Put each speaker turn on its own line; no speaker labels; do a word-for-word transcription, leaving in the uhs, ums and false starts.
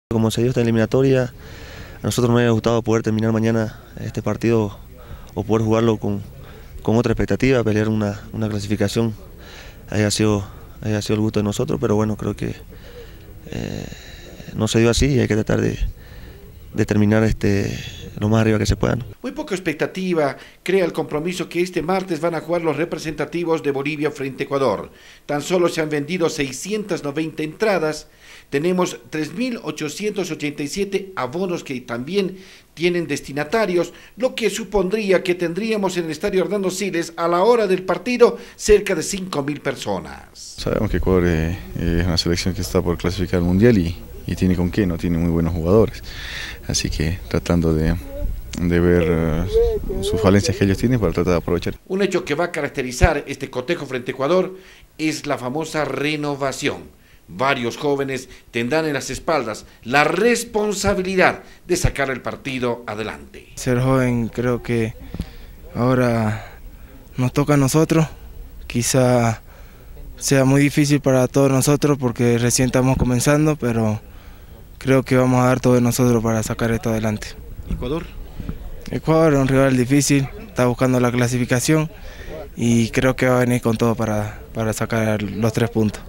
Como se dio esta eliminatoria, a nosotros nos hubiera gustado poder terminar mañana este partido o poder jugarlo con, con otra expectativa, pelear una, una clasificación. Haya sido, haya sido el gusto de nosotros, pero bueno, creo que eh, no se dio así y hay que tratar de, de terminar este, lo más arriba que se pueda, ¿no?
Muy poca expectativa crea el compromiso que este martes van a jugar los representativos de Bolivia frente a Ecuador. Tan solo se han vendido seiscientas noventa entradas, tenemos tres mil ochocientos ochenta y siete abonos que también tienen destinatarios, lo que supondría que tendríamos en el estadio Hernando Siles a la hora del partido cerca de cinco mil personas.
Sabemos que Ecuador eh, es una selección que está por clasificar al Mundial y, y tiene con qué, no tiene muy buenos jugadores, así que tratando de... de ver uh, sus falencias que ellos tienen para tratar de aprovechar.
Un hecho que va a caracterizar este cotejo frente a Ecuador es la famosa renovación. Varios jóvenes tendrán en las espaldas la responsabilidad de sacar el partido adelante.
Ser joven creo que ahora nos toca a nosotros, quizá sea muy difícil para todos nosotros porque recién estamos comenzando, pero creo que vamos a dar todo de nosotros para sacar esto adelante.
¿Ecuador?
Ecuador es un rival difícil, está buscando la clasificación y creo que va a venir con todo para, para sacar los tres puntos.